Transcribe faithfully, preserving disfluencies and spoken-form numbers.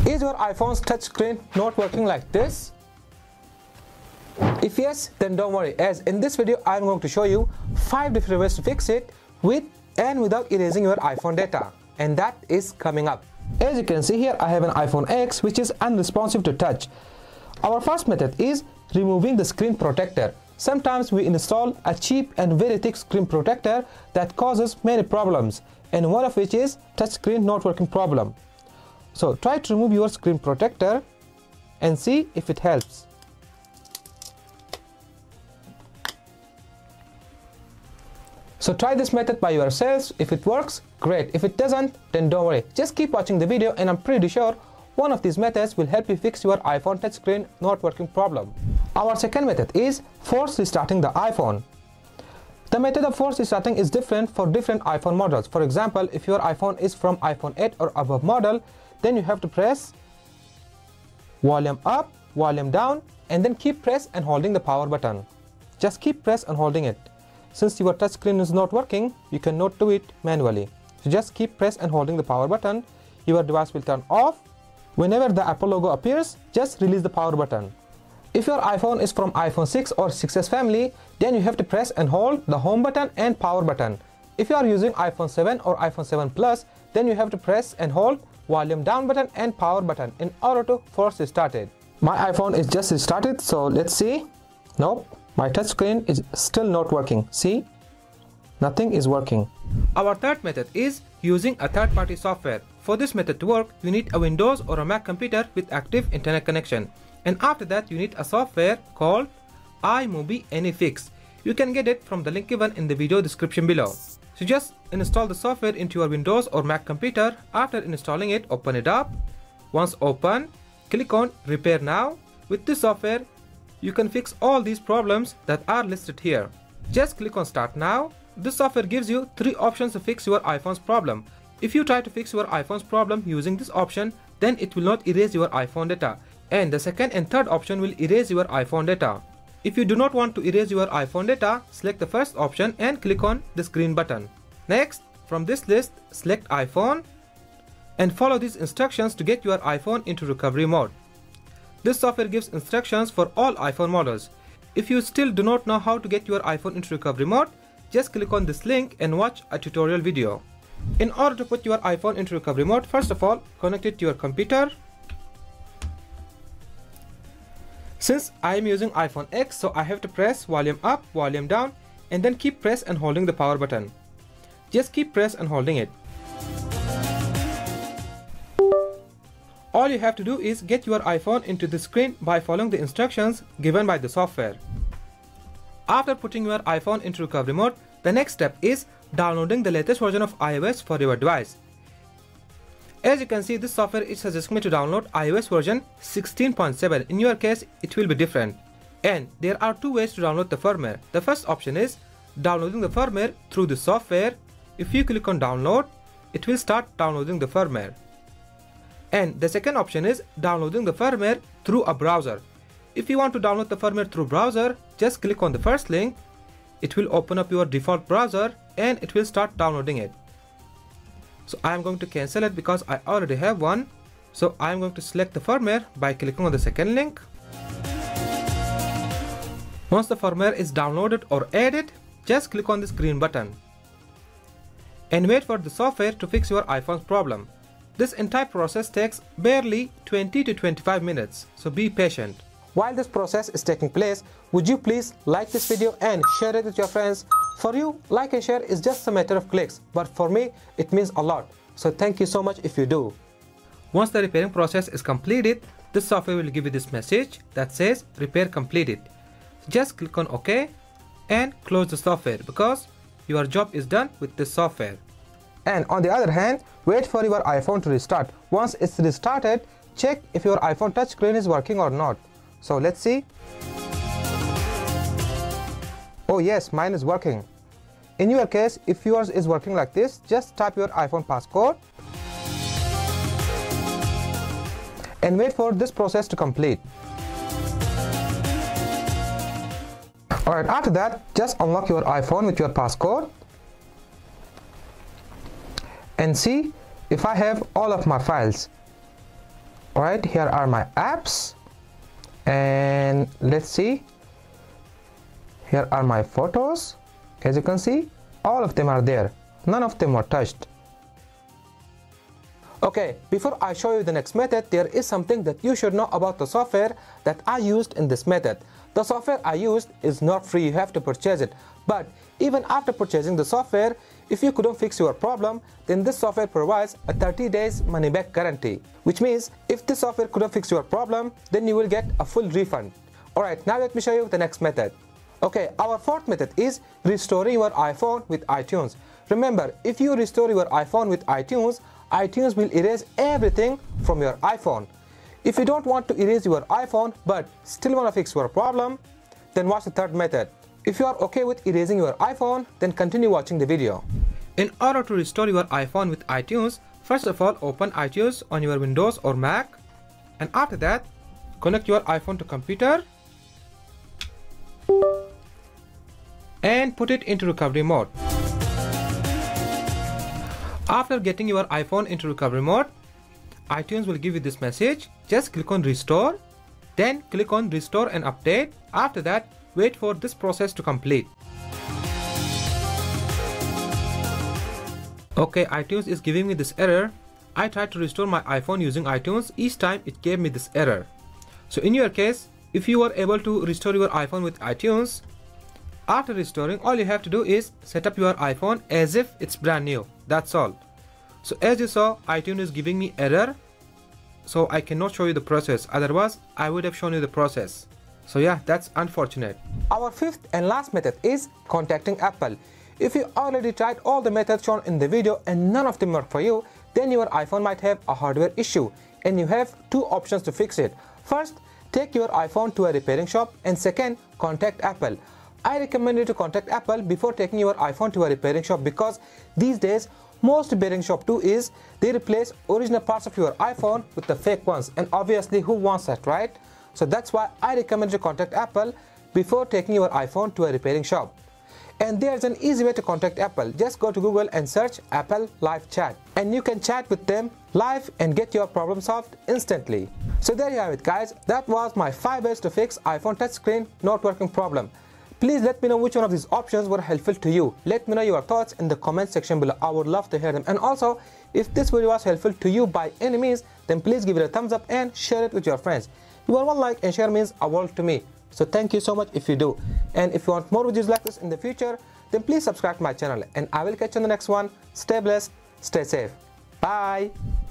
Is your iPhone's touchscreen not working like this? If yes, then don't worry, as in this video I am going to show you five different ways to fix it with and without erasing your iPhone data, and that is coming up. As you can see here, I have an iPhone X which is unresponsive to touch. Our first method is removing the screen protector. Sometimes we install a cheap and very thick screen protector that causes many problems, and one of which is touchscreen not working problem. So try to remove your screen protector and see if it helps. So try this method by yourselves. If it works, great. If it doesn't, then don't worry. Just keep watching the video and I'm pretty sure one of these methods will help you fix your iPhone touchscreen not working problem. Our second method is force restarting the iPhone. The method of force restarting is different for different iPhone models. For example, if your iPhone is from iPhone eight or above model, then you have to press volume up, volume down, and then keep press and holding the power button. Just keep press and holding it. Since your touchscreen is not working, you cannot do it manually. So just keep press and holding the power button. Your device will turn off. Whenever the Apple logo appears, just release the power button. If your iPhone is from iPhone six or six S family, then you have to press and hold the home button and power button. If you are using iPhone seven or iPhone seven Plus, then you have to press and hold volume down button and power button in order to force restart it. My iPhone is just restarted, so let's see. Nope. My touchscreen is still not working. See? Nothing is working. Our third method is using a third-party software. For this method to work, you need a Windows or a Mac computer with active internet connection. And after that, you need a software called iMovie AnyFix. You can get it from the link given in the video description below. So just install the software into your Windows or Mac computer. After installing it, open it up. Once open, click on Repair Now. With this software, you can fix all these problems that are listed here. Just click on Start Now. This software gives you three options to fix your iPhone's problem. If you try to fix your iPhone's problem using this option, then it will not erase your iPhone data. And the second and third option will erase your iPhone data. If you do not want to erase your iPhone data, select the first option and click on this green button. Next, from this list, select iPhone and follow these instructions to get your iPhone into recovery mode. This software gives instructions for all iPhone models. If you still do not know how to get your iPhone into recovery mode, just click on this link and watch a tutorial video. In order to put your iPhone into recovery mode, first of all, connect it to your computer. Since I am using iPhone X, so I have to press volume up, volume down, and then keep press and holding the power button. Just keep press and holding it. All you have to do is get your iPhone into the screen by following the instructions given by the software. After putting your iPhone into recovery mode, the next step is downloading the latest version of iOS for your device. As you can see, this software is suggesting me to download iOS version sixteen point seven. In your case, it will be different. And there are two ways to download the firmware. The first option is downloading the firmware through the software. If you click on download, it will start downloading the firmware. And the second option is downloading the firmware through a browser. If you want to download the firmware through browser, just click on the first link. It will open up your default browser and it will start downloading it. So I am going to cancel it because I already have one. So I am going to select the firmware by clicking on the second link. Once the firmware is downloaded or added, just click on this green button and wait for the software to fix your iPhone's problem. This entire process takes barely twenty to twenty-five minutes, so be patient. While this process is taking place, would you please like this video and share it with your friends? For you, like and share is just a matter of clicks, but for me, it means a lot. So thank you so much if you do. Once the repairing process is completed, this software will give you this message that says repair completed. Just click on OK and close the software because your job is done with this software. And on the other hand, wait for your iPhone to restart. Once it's restarted, check if your iPhone touchscreen is working or not. So let's see. Oh yes, mine is working. In your case, if yours is working like this, just type your iPhone passcode and wait for this process to complete. Alright, after that, just unlock your iPhone with your passcode and see if I have all of my files. Alright, here are my apps, and let's see, here are my photos. As you can see, all of them are there, none of them were touched. Okay, before I show you the next method, there is something that you should know about the software that I used in this method. The software I used is not free, you have to purchase it. But even after purchasing the software, if you couldn't fix your problem, then this software provides a thirty days money back guarantee. Which means if this software couldn't fix your problem, then you will get a full refund. Alright, now let me show you the next method. Okay, our fourth method is restoring your iPhone with iTunes. Remember, if you restore your iPhone with iTunes, iTunes will erase everything from your iPhone. If you don't want to erase your iPhone but still want to fix your problem, then watch the third method. If you are okay with erasing your iPhone, then continue watching the video. In order to restore your iPhone with iTunes, first of all open iTunes on your Windows or Mac, and after that connect your iPhone to computer and put it into recovery mode. After getting your iPhone into recovery mode, iTunes will give you this message. Just click on restore, then click on restore and update. After that, wait for this process to complete. Okay, iTunes is giving me this error. I tried to restore my iPhone using iTunes. Each time it gave me this error. So in your case, if you are able to restore your iPhone with iTunes, after restoring, all you have to do is set up your iPhone as if it's brand new. That's all. So as you saw, iTunes is giving me error, so I cannot show you the process. Otherwise, I would have shown you the process. So yeah, that's unfortunate. Our fifth and last method is contacting Apple. If you already tried all the methods shown in the video and none of them work for you, then your iPhone might have a hardware issue, and you have two options to fix it. First, take your iPhone to a repairing shop, and second, contact Apple. I recommend you to contact Apple before taking your iPhone to a repairing shop, because these days most repairing shop do is they replace original parts of your iPhone with the fake ones, and obviously who wants that, right? So that's why I recommend you to contact Apple before taking your iPhone to a repairing shop. And there's an easy way to contact Apple. Just go to Google and search Apple Live Chat, and you can chat with them live and get your problem solved instantly. So there you have it, guys. That was my five ways to fix iPhone touchscreen not working problem. Please let me know which one of these options were helpful to you. Let me know your thoughts in the comment section below. I would love to hear them. And also, if this video was helpful to you by any means, then please give it a thumbs up and share it with your friends. Your one like and share means a world to me. So thank you so much if you do. And if you want more videos like this in the future, then please subscribe to my channel. And I will catch you on the next one. Stay blessed, stay safe. Bye.